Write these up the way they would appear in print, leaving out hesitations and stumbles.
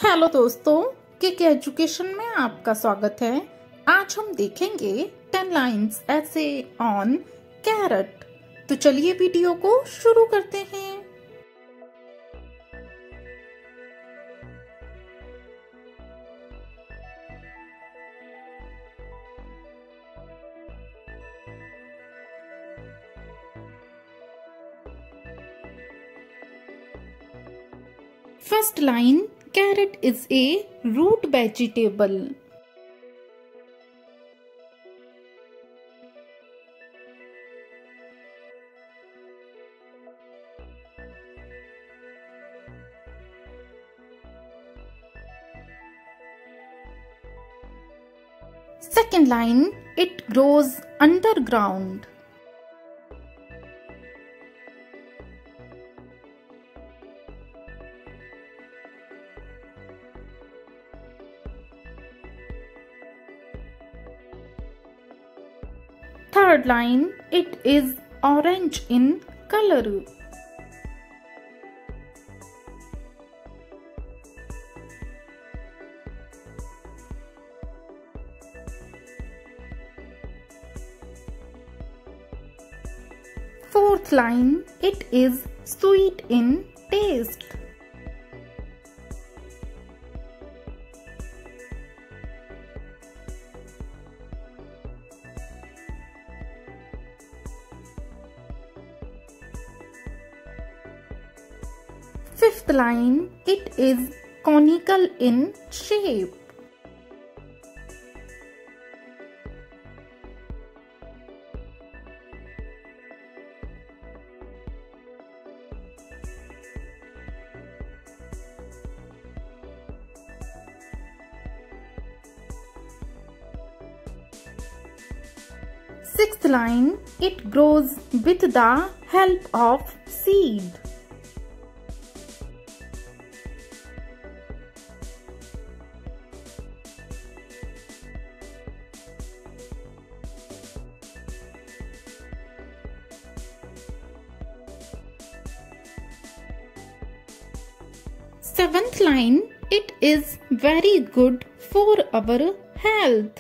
Hello दोस्तों, kick education में आपका स्वागत है। आज हम देखेंगे 10 लाइन्स ऐसे ऑन कैरेट। तो चलिए वीडियो को शुरू करते हैं। First line, carrot is a root vegetable. Second line, it grows underground. Third line, it is orange in color. Fourth line, it is sweet in taste. Fifth line, it is conical in shape. Sixth line, it grows with the help of seed. Seventh line, it is very good for our health.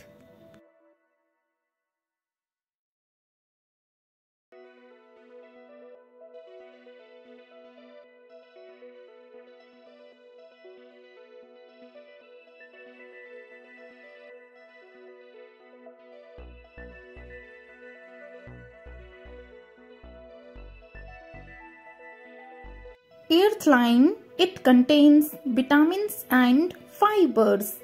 Eighth line, it contains vitamins and fibers.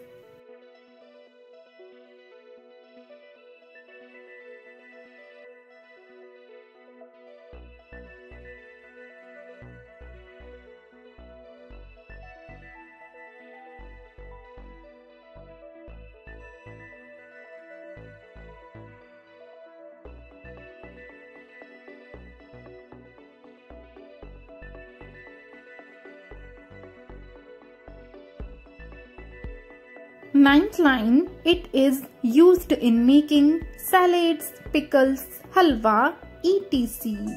Ninth line, it is used in making salads, pickles, halwa, etc.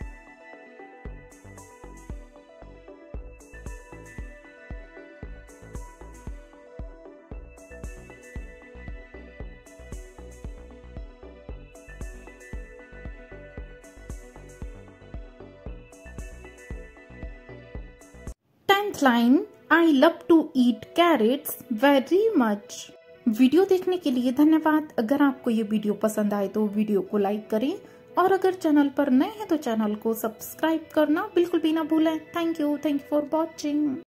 Tenth line, I love to eat carrots very much. Video देखने के लिए धन्यवाद। अगर आपको ये video पसंद आए तो वीडियो को लाइक करें और अगर चैनल पर नए हैं तो चैनल को सब्सक्राइब करना बिल्कुल भी ना भूलें। Thank you for watching.